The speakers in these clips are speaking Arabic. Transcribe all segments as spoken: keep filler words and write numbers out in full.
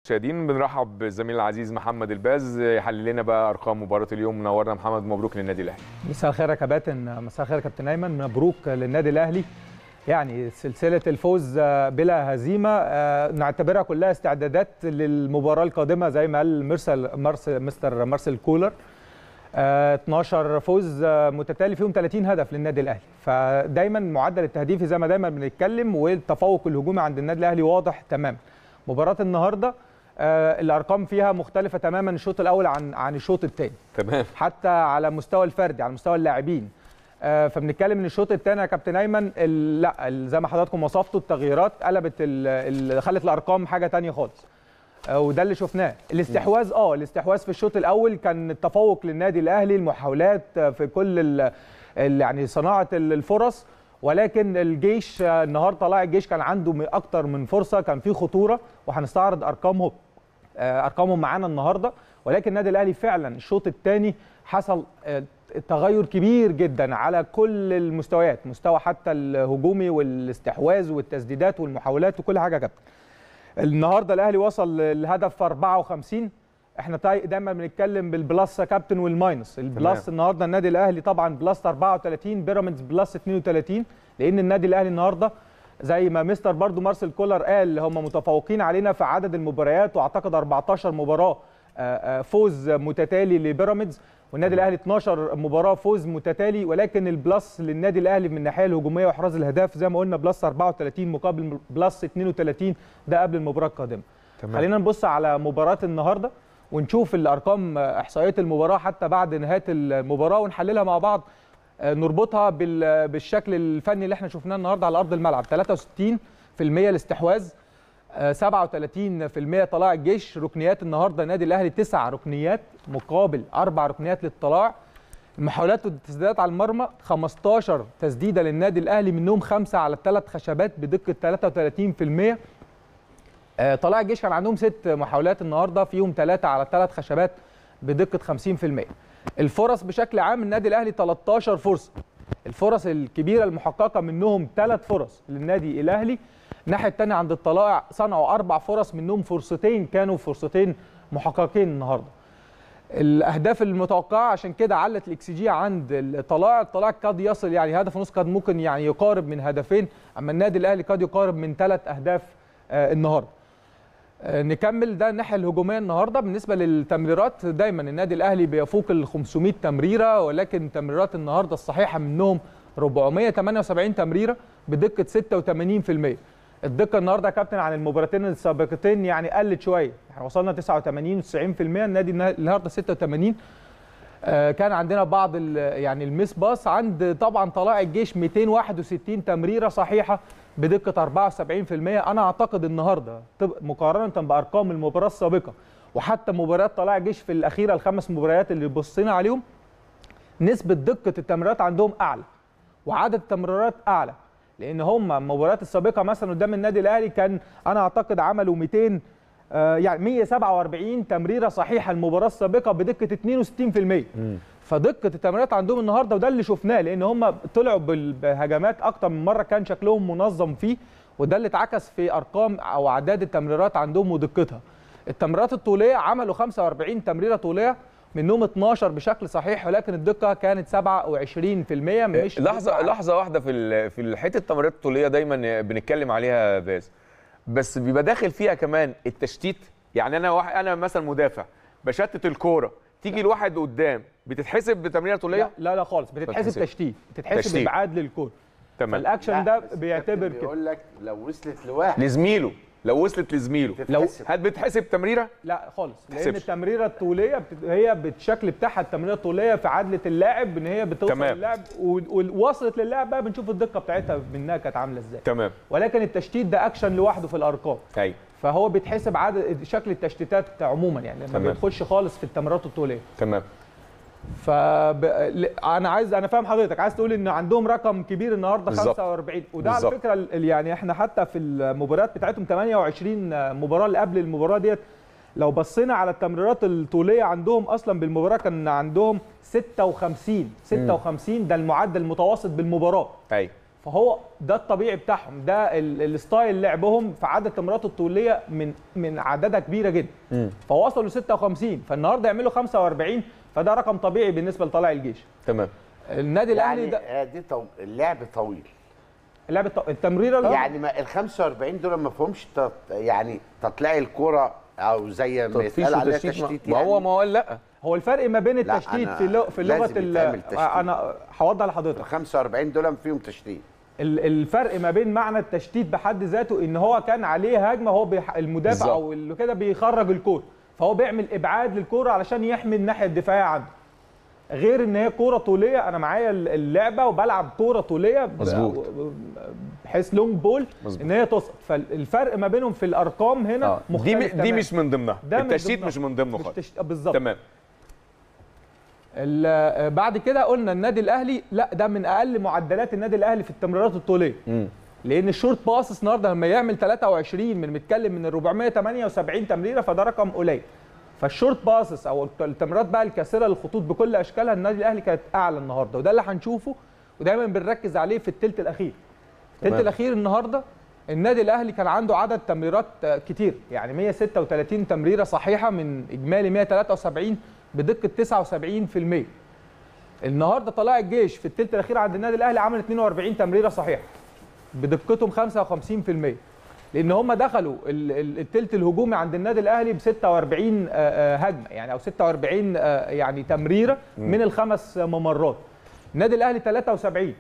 المشاهدين بنرحب بالزميل العزيز محمد الباز يحلل لنا بقى ارقام مباراه اليوم. منورنا محمد، مبروك للنادي الاهلي. مساء الخير يا كباتن، مساء الخير يا كابتن ايمن، مبروك للنادي الاهلي. يعني سلسله الفوز بلا هزيمه نعتبرها كلها استعدادات للمباراه القادمه زي ما قال مرسل مرس مستر مارسيل كولر. اتناشر فوز متتالي فيهم ثلاثين هدف للنادي الاهلي، فدايما معدل التهديفي زي ما دايما بنتكلم والتفوق الهجومي عند النادي الاهلي واضح تماما. مباراه النهارده آه الارقام فيها مختلفه تماما، الشوط الاول عن عن الشوط الثاني تمام، حتى على مستوى الفردي على مستوى اللاعبين. آه فبنتكلم ان الشوط الثاني يا كابتن ايمن لا زي ما حضراتكم وصفتوا التغييرات قلبت اللي خلت الارقام حاجه ثانيه خالص. آه وده اللي شفناه. الاستحواذ اه الاستحواذ في الشوط الاول كان التفوق للنادي الاهلي، المحاولات في كل ال ال يعني صناعه الفرص، ولكن الجيش النهارده طلع الجيش كان عنده اكتر من فرصه، كان في خطوره، وهنستعرض ارقامهم ارقامهم معانا النهارده. ولكن النادي الاهلي فعلا الشوط الثاني حصل تغير كبير جدا على كل المستويات، مستوى حتى الهجومي والاستحواذ والتسديدات والمحاولات وكل حاجه يا كابتن. النهارده الاهلي وصل للهدف أربعة وخمسين. احنا دايما بنتكلم بالبلس يا كابتن والماينس. البلس تمام. النهارده النادي الاهلي طبعا بلس أربعة وثلاثين، بيراميدز بلس اثنين وثلاثين، لان النادي الاهلي النهارده زي ما مستر برضو مارسيل كولر قال هم متفوقين علينا في عدد المباريات، واعتقد أربعتاشر مباراه فوز متتالي لبيراميدز، والنادي الاهلي اتناشر مباراه فوز متتالي، ولكن البلس للنادي الاهلي من الناحيه الهجوميه واحراز الاهداف زي ما قلنا بلس أربعة وثلاثين مقابل بلس اثنين وثلاثين، ده قبل المباراه القادمه. تمام. خلينا نبص على مباراه النهارده ونشوف الارقام احصائيات المباراه حتى بعد نهايه المباراه ونحللها مع بعض، نربطها بالشكل الفني اللي احنا شفناه النهارده على ارض الملعب. ثلاثة وستين بالمئة الاستحواذ، سبعة وثلاثين بالمئة طلاع الجيش، ركنيات النهارده النادي الاهلي تسع ركنيات مقابل اربع ركنيات للطلاع. المحاولات والتسديدات على المرمى خمستاشر تسديده للنادي الاهلي، منهم خمسه على الثلاث خشبات بدقه ثلاثة وثلاثين بالمئة. طلائع الجيش كان عندهم ست محاولات النهارده، فيهم ثلاثه على الثلاث خشبات بدقه خمسين بالمئة. الفرص بشكل عام النادي الاهلي تلتاشر فرصه، الفرص الكبيره المحققه منهم ثلاث فرص للنادي الاهلي. الناحيه الثانيه عند الطلائع صنعوا اربع فرص، منهم فرصتين كانوا فرصتين محققين النهارده. الاهداف المتوقعه عشان كده علت الاكس جي عند الطلائع، الطلائع قد يصل يعني هدف ونص، قد ممكن يعني يقارب من هدفين، اما النادي الاهلي قد يقارب من ثلاث اهداف آه النهارده. نكمل ده الناحيه الهجوميه النهارده. بالنسبه للتمريرات دايما النادي الاهلي بيفوق ال خمسمئة تمريره، ولكن تمريرات النهارده الصحيحه منهم أربعمئة وثمانية وسبعين تمريره بدقه ستة وثمانين بالمئة. الدقه النهارده يا كابتن عن المباراتين السابقتين يعني قلت شويه، احنا وصلنا تسعة وثمانين وتسعين بالمئة، النادي النهارده ستة وثمانين. آه كان عندنا بعض يعني الميس باص عند طبعا طلائع الجيش مئتين وواحد وستين تمريره صحيحه بدقه أربعة وسبعين بالمئة. انا اعتقد النهارده مقارنه بارقام المباراه السابقه وحتى مباريات طلائع الجيش في الاخيره الخمس مباريات اللي بصينا عليهم، نسبه دقه التمريرات عندهم اعلى وعدد التمريرات اعلى، لان هم المباريات السابقه مثلا قدام النادي الاهلي كان انا اعتقد عملوا مئتين آه يعني مئة وسبعة وأربعين تمريره صحيحه المباراه السابقه بدقه اثنين وستين بالمئة. فدقه التمريرات عندهم النهارده وده اللي شفناه، لان هم طلعوا بهجمات اكتر من مره كان شكلهم منظم فيه، وده اللي اتعكس في ارقام او اعداد التمريرات عندهم ودقتها. التمريرات الطوليه عملوا خمسة وأربعين تمريره طوليه، منهم اتناشر بشكل صحيح، ولكن الدقه كانت سبعة وعشرين بالمئة. مش لحظه لحظه واحده في في حته التمريرات الطوليه دايما بنتكلم عليها باز، بس بيبقى داخل فيها كمان التشتيت. يعني انا واحد انا مثلا مدافع بشتت الكوره، تيجي الواحد قدام بتتحسب بتمريره طوليه؟ لا لا خالص، بتتحسب تشتيت، بتتحسب ابعاد للكوره. تمام. فالاكشن ده بيعتبر كده، بيقول لك لو وصلت لواحد لزميله، لو وصلت لزميله لو هل بتتحسب تمريره؟ لا خالص، لان التمريره الطوليه بت... هي بالشكل بتاعها التمريره الطوليه في عدله اللاعب ان هي بتوصل تمام. للاعب ووصلت للاعب بقى بنشوف الدقه بتاعتها منها كانت عامله ازاي. تمام. ولكن التشتيت ده اكشن لوحده في الارقام. ايوه. فهو بيتحسب عدد شكل التشتيتات عموما، يعني ما بيدخلش خالص في التمريرات الطوليه. تمام. ف انا عايز انا فاهم حضرتك عايز تقول ان عندهم رقم كبير النهارده خمسة وأربعين، وده بالزبط. على فكره يعني احنا حتى في المباريات بتاعتهم ثمانية وعشرين مباراه اللي قبل المباراه ديت لو بصينا على التمريرات الطوليه عندهم اصلا بالمباراه كان عندهم ستة وخمسين ستة وخمسين، ده المعدل المتوسط بالمباراه. ايوه. فهو ده الطبيعي بتاعهم، ده ال- الستايل لعبهم في عدد التمريرات الطوليه من من عددها كبيره جدا. مم. فوصلوا ستة وخمسين، فالنهارده يعملوا خمسة وأربعين، فده رقم طبيعي بالنسبه لطلائع الجيش. تمام. النادي الاهلي يعني ده آه، دي طو... اللعب طويل. لعب الت- التمريره اللي- يعني ما ال خمسة وأربعين دول ما فيهمش تط... يعني تطلع الكرة او زي ما تطفيش يتقال عليها وتشتيت، تشتيت ما يعني. هو ما هو لا هو الفرق ما بين لا، التشتيت أنا في لغ- في لغه لازم ال- يتعمل تشتيت. انا هوضح ال لحضرتك خمسة وأربعين دول فيهم تشتيت. ال- الفرق ما بين معنى التشتيت بحد ذاته ان هو كان عليه هجمه، هو بيح... المدافع بالظبط. او اللي كده بيخرج الكوره، فهو بيعمل ابعاد للكوره علشان يحمي الناحيه الدفاعيه عنده، غير ان هي كوره طوليه. انا معايا اللعبه وبلعب كوره طوليه ب- مظبوط. بحيث لونج بول مظبوط. ان هي تصل، فالفرق ما بينهم في الارقام هنا آه. دي مختلف م- دي تماماً. مش من ضمنها، ده من التشتيت ضمنها. مش من ضمنه مش خالص. تشت- بالظبط. تمام. ال- بعد كده قلنا النادي الاهلي لا، ده من اقل معدلات النادي الاهلي في التمريرات الطوليه. مم. لان الشورت باسس النهارده لما يعمل ثلاثة وعشرين من متكلم من أربعمائة وثمانية وسبعين تمريره، فده رقم قليل. فالشورت باسس او التمريرات بقى الكاسره للخطوط بكل اشكالها النادي الاهلي كانت اعلى النهارده، وده اللي هنشوفه ودايما بنركز عليه في الثلث الاخير. الثلث تمام. الاخير النهارده النادي الاهلي كان عنده عدد تمريرات كتير، يعني مائة وستة وثلاثين تمريره صحيحه من اجمالي مائة وثلاثة وسبعين بدقه تسعة وسبعين بالمئة. النهارده طلائع الجيش في الثلث الاخير عند النادي الاهلي عمل اثنين وأربعين تمريره صحيحه بدقتهم خمسة وخمسين بالمئة، لان هم دخلوا ال- ال- الثلث الهجومي عند النادي الاهلي ب ستة وأربعين آه، آه، هجمه، يعني او ستة وأربعين آه، يعني تمريره من الخمس ممرات. النادي الاهلي ثلاثة وسبعين،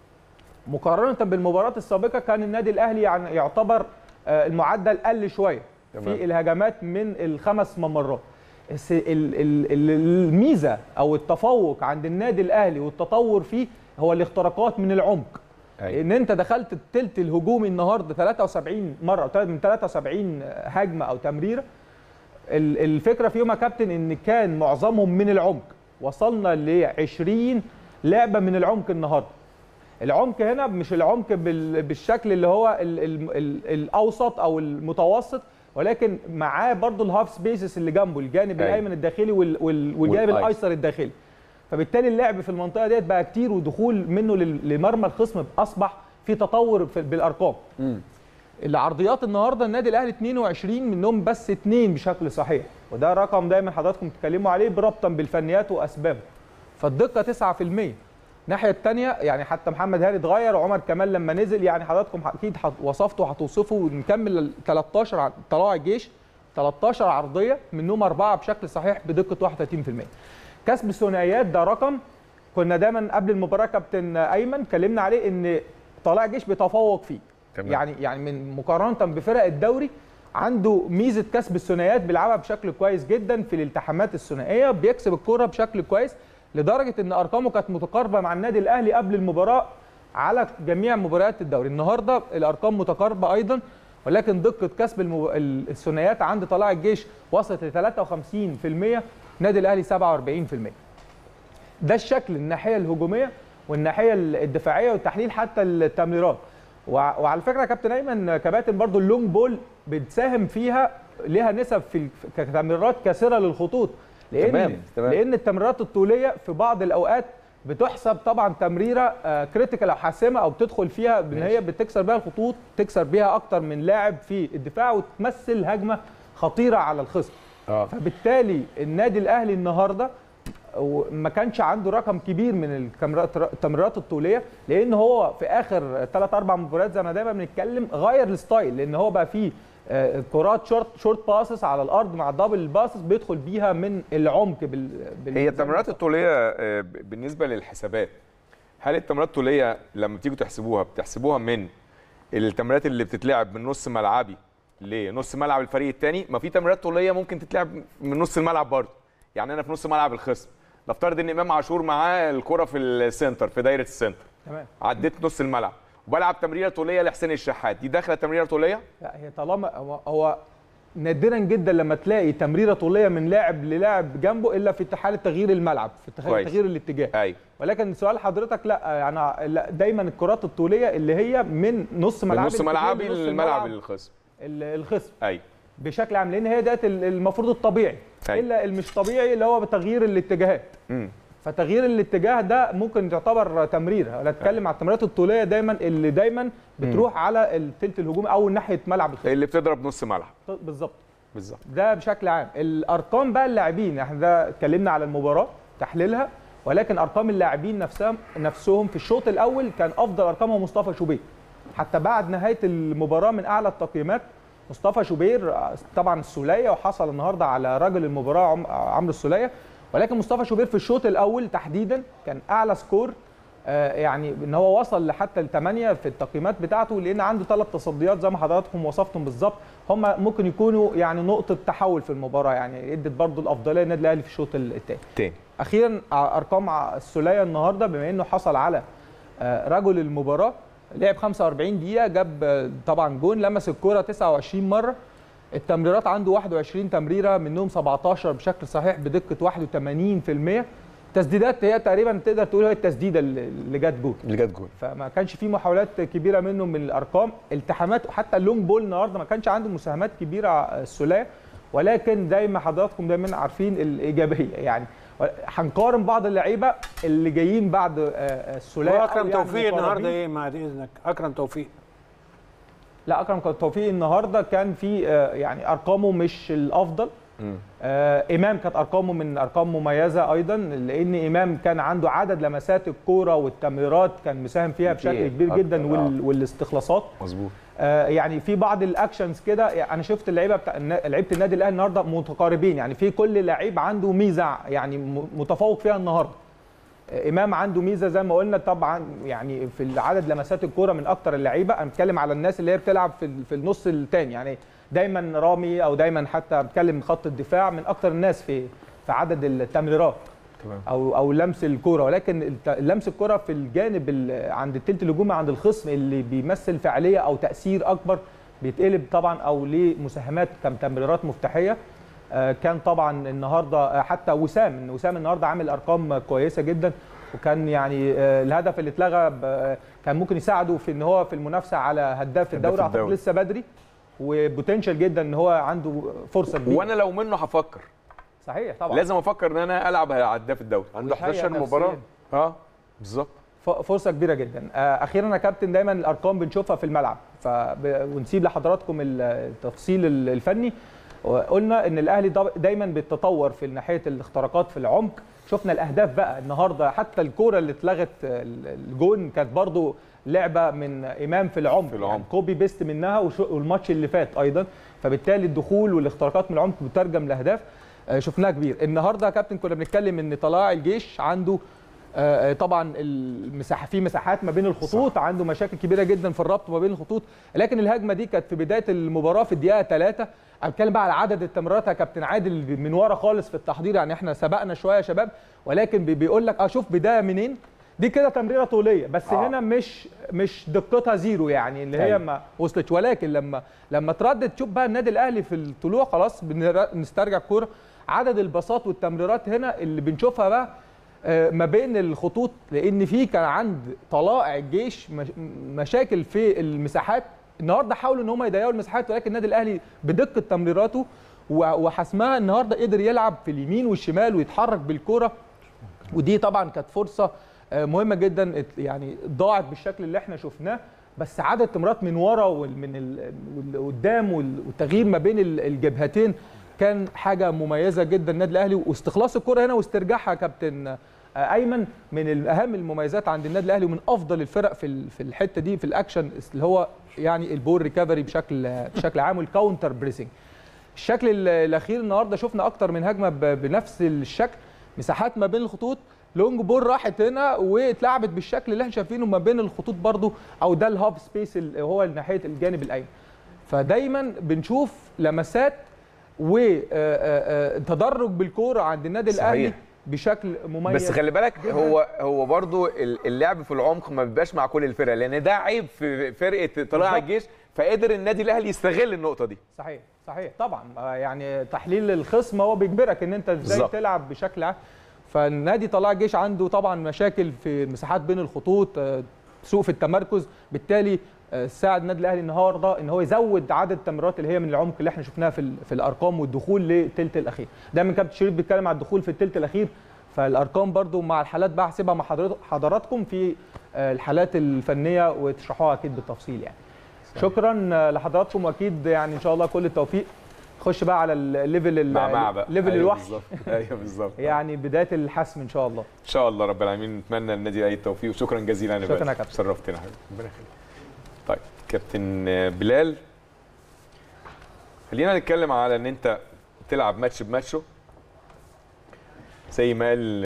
مقارنه بالمباراه السابقه كان النادي الاهلي يعني يعتبر آه، المعدل قل شويه تمام. في الهجمات من الخمس ممرات. بس ال- ال- ال- الميزه او التفوق عند النادي الاهلي والتطور فيه هو الاختراقات من العمق. أيوة. ان انت دخلت الثلث الهجومي النهارده ثلاثة وسبعين مره أو من ثلاثة وسبعين هجمه او تمريره. ال- الفكره فيهم يا كابتن ان كان معظمهم من العمق، وصلنا ل عشرين لعبه من العمق النهارده. العمق هنا مش العمق بال- بالشكل اللي هو ال ال ال الاوسط او المتوسط، ولكن معاه برضو الهاف سبيسز اللي جنبه، الجانب أيوة. الايمن الداخلي وال- وال- والجانب والأيسر. الايسر الداخلي. فبالتالي اللعب في المنطقه ديت بقى كتير، ودخول منه لل- لمرمى الخصم اصبح في تطور في بالارقام. مم. العرضيات النهارده النادي الاهلي اثنين وعشرين منهم بس اثنين بشكل صحيح، وده رقم دايما حضراتكم بتتكلموا عليه بربطا بالفنيات واسبابه. فالدقه تسعة بالمئة. الناحيه الثانيه يعني حتى محمد هاني اتغير وعمر كمال لما نزل، يعني حضراتكم اكيد هت- وصفته وهتوصفه. ونكمل ثلاثة عشر طلائع الجيش ثلاثة عشر عرضيه منهم اربعه بشكل صحيح بدقه واحد وثلاثين بالمئة. كسب الثنائيات ده رقم كنا دايما قبل المباراه كابتن ايمن اتكلمنا عليه ان طلائع الجيش بيتفوق فيه. تمام. يعني يعني من مقارنه بفرق الدوري عنده ميزه كسب الثنائيات، بيلعبها بشكل كويس جدا في الالتحامات الثنائيه، بيكسب الكره بشكل كويس لدرجه ان ارقامه كانت متقاربه مع النادي الاهلي قبل المباراه على جميع مباريات الدوري. النهارده الارقام متقاربه ايضا، ولكن دقه كسب المب... الثنائيات عند طلائع الجيش وصلت ل ثلاثة وخمسين بالمئة، النادي الاهلي سبعة وأربعين بالمئة. ده الشكل الناحيه الهجوميه والناحيه الدفاعيه والتحليل حتى التمريرات. وع- وعلى فكره يا كابتن ايمن كباتن برضو اللونج بول بتساهم فيها، ليها نسب في ال- كتمريرات كاسره للخطوط، لان تمام، تمام. لان التمريرات الطوليه في بعض الاوقات بتحسب طبعا تمريره كريتيكال او حاسمه، او بتدخل فيها بان هي بتكسر بيها الخطوط، تكسر بيها اكتر من لاعب في الدفاع وتمثل هجمه خطيره على الخصم. اه فبالتالي النادي الاهلي النهارده ما كانش عنده رقم كبير من الكاميرات- التمريرات الطوليه، لان هو في اخر ثلاث اربع مباريات زي ما دايما بنتكلم غير الستايل، لان هو بقى فيه آه، كرات شورت شورت باسس على الارض مع دبل باسس بيدخل بيها من العمق بال, بال... هي التمريرات الطوليه آه، ب- بالنسبه للحسابات، هل التمريرات الطوليه لما بتيجوا تحسبوها بتحسبوها من التمريرات اللي بتتلعب من نص ملعبي لنص ملعب الفريق الثاني؟ ما في تمريرات طوليه ممكن تتلعب من نص الملعب برضه، يعني انا في نص ملعب الخصم نفترض ان امام عاشور معاه الكره في السنتر في دايره السنتر، تمام. عديت نص الملعب وبلعب تمريره طوليه لحسين الشحات، دي داخله تمريره طوليه؟ لا هي طالما هو, هو نادرا جدا لما تلاقي تمريره طوليه من لاعب للاعب جنبه الا في حاله تغيير الملعب، في تغيير, كويس. تغيير الاتجاه. ايوه. ولكن سؤال حضرتك لا يعني لا دايما الكرات الطوليه اللي هي من نص من ملعبي نص ملعبي لنص للملعب الملعب الخصم. ال- الخصم ايوه بشكل عام، لان هي ده المفروض الطبيعي. أيوة. الا المش طبيعي اللي هو بتغيير الاتجاهات. امم فتغيير الاتجاه ده ممكن تعتبر تمريره. انا اتكلم على التمريرات الطوليه دايما اللي دايما بتروح على الثلث الهجومي او ناحيه ملعب الخصم اللي بتضرب نص ملعب بالظبط. بالظبط ده بشكل عام. الارقام بقى اللاعبين، احنا ده اتكلمنا على المباراه تحليلها، ولكن ارقام اللاعبين نفسهم نفسهم في الشوط الاول كان افضل ارقامهم مصطفى شوبير. حتى بعد نهايه المباراه من اعلى التقييمات مصطفى شوبير، طبعا السوليه وحصل النهارده على رجل المباراه عمرو السوليه، ولكن مصطفى شوبير في الشوط الاول تحديدا كان اعلى سكور، آه يعني ان هو وصل لحتى الثمانيه في التقييمات بتاعته، لان عنده ثلاث تصديات زي ما حضراتكم وصفتم بالظبط، هم ممكن يكونوا يعني نقطه تحول في المباراه، يعني ادت برضو الافضليه للنادي الاهلي في الشوط الثاني. اخيرا ارقام السوليه النهارده، بما انه حصل على آه رجل المباراه، لعب خمسة وأربعين دقيقه، جاب طبعا جون، لمس الكره تسعة وعشرين مره، التمريرات عنده واحد وعشرين تمريره منهم سبعتاشر بشكل صحيح بدقه واحد وثمانين بالمئة. تسديدات هي تقريبا تقدر تقول هي التسديده اللي جت جول اللي جت جول فما كانش في محاولات كبيره منه من الارقام. التحامات حتى اللونج بول النهارده ما كانش عنده مساهمات كبيره السوليه، ولكن زي ما حضراتكم دايما عارفين الايجابيه، يعني هنقارن بعض اللعيبه اللي جايين بعد السوليه. اكرم يعني توفيق النهارده ايه بعد اذنك؟ اكرم توفيق لا اكرم توفيق النهارده كان في يعني ارقامه مش الافضل. آه امام كانت ارقامه من ارقام مميزه ايضا، لان امام كان عنده عدد لمسات الكوره والتمريرات كان مساهم فيها بشكل كبير جدا وال والاستخلاصات مظبوط. آه يعني في بعض الاكشنز كده، يعني انا شفت اللعيبه بتاع لعيبه النادي الاهلي النهارده متقاربين، يعني في كل لعيب عنده ميزه يعني متفوق فيها النهارده. آه امام عنده ميزه زي ما قلنا طبعا، يعني في عدد لمسات الكوره من اكتر اللعيبه. انا بتكلم على الناس اللي هي بتلعب في في النص الثاني، يعني دايما رامي او دايما حتى بتكلم من خط الدفاع من اكتر الناس في في عدد التمريرات تمام. او او لمس الكوره، ولكن لمس الكوره في الجانب عند الثلث الهجومي عند الخصم اللي بيمثل فعاليه او تاثير اكبر بيتقلب طبعا او ليه مساهمات كتمريرات مفتاحيه. كان طبعا النهارده حتى وسام وسام النهارده عامل ارقام كويسه جدا، وكان يعني الهدف اللي اتلغى كان ممكن يساعده في ان هو في المنافسه على هداف الدوري، اعتقد لسه بدري وبوتنشال جدا ان هو عنده فرصه كبيره. وانا لو منه هفكر صحيح طبعا، لازم افكر ان انا العب هداف الدوري، عنده احداشر مباراه. اه بالظبط، فرصه كبيره جدا. اخيرا يا كابتن دايما الارقام بنشوفها في الملعب، ف ونسيب لحضراتكم التفصيل الفني. قلنا ان الاهلي دايما بيتطور في ناحيه الاختراقات في العمق، شفنا الاهداف بقى النهارده، حتى الكوره اللي اتلغت الجون كانت برضو لعبه من امام في العمق, في العمق. يعني كوبي بيست منها، والماتش اللي فات ايضا، فبالتالي الدخول والاختراقات من العمق بترجم لاهداف شفناها كبير. النهارده يا كابتن كنا بنتكلم ان طلائع الجيش عنده طبعا المساحه في مساحات ما بين الخطوط، صح. عنده مشاكل كبيره جدا في الربط ما بين الخطوط، لكن الهجمه دي كانت في بدايه المباراه في الدقيقه ثلاثة. انا بتكلم بقى على عدد التمريرات يا كابتن عادل من ورا خالص في التحضير، يعني احنا سبقنا شويه يا شباب، ولكن بيقول لك اه شوف بدايه منين، دي كده تمريره طوليه بس آه. هنا مش مش دقتها زيرو، يعني اللي هي ما وصلتش، ولكن لما لما تردد تشوف بقى النادي الاهلي في الطلوع خلاص بنسترجع الكوره، عدد الباصات والتمريرات هنا اللي بنشوفها بقى ما بين الخطوط، لان في كان عند طلائع الجيش مشاكل في المساحات. النهارده حاولوا ان هم يضيقوا المساحات، ولكن النادي الاهلي بدقه تمريراته وحسمها النهارده قدر يلعب في اليمين والشمال ويتحرك بالكوره، ودي طبعا كانت فرصه مهمه جدا يعني ضاعت بالشكل اللي احنا شفناه. بس عدد التمريرات من ورا ومن قدام والتغيير ما بين الجبهتين كان حاجه مميزه جدا النادي الاهلي، واستخلاص الكره هنا واسترجاعها كابتن ايمن من اهم المميزات عند النادي الاهلي، ومن افضل الفرق في في الحته دي في الاكشن اللي هو يعني البول ريكفري بشكل بشكل عام والكاونتر بريسنج. الشكل الاخير النهارده شفنا اكتر من هجمه بنفس الشكل، مساحات ما بين الخطوط، لونج بول راحت هنا واتلعبت بالشكل اللي احنا شايفينه ما بين الخطوط برضو، او ده الهاف سبيس اللي هو ناحيه الجانب الايمن. فدايما بنشوف لمسات وتدرج بالكوره عند النادي الاهلي بشكل مميز. بس خلي بالك جداً. هو هو برضو اللعب في العمق ما بيبقاش مع كل الفرق، لان ده عيب في فرقه طلائع الجيش، فقدر النادي الاهلي يستغل النقطه دي. صحيح صحيح طبعا، يعني تحليل الخصم هو بيجبرك ان انت ازاي بالزبط. تلعب بشكل عام. فالنادي طلائع الجيش عنده طبعا مشاكل في المساحات بين الخطوط، سوء في التمركز، بالتالي ساعد النادي الاهلي النهارده ان هو يزود عدد التمريرات اللي هي من العمق اللي احنا شفناها في في الارقام والدخول للثلث الاخير. دايما كابتن شريف بيتكلم على الدخول في الثلث الاخير، فالارقام برضو مع الحالات بقى هحسبها مع حضرت- حضراتكم في آه، الحالات الفنيه وتشرحوها اكيد بالتفصيل يعني. شكرا آه، لحضراتكم، واكيد يعني ان شاء الله كل التوفيق. خش بقى على الليفل مع مع بقى الليفل أيوة الوحش بالظبط. ايوه بالظبط يعني بدايه الحسم ان شاء الله. ان شاء الله رب العالمين. نتمنى للنادي اي التوفيق وشكرا جزيلا يا شكراً باسم. يا كابتن. شرفتنا حبيبي ربنا يخليك. طيب كابتن بلال، خلينا نتكلم على ان انت تلعب ماتش بماتشه زي ما قال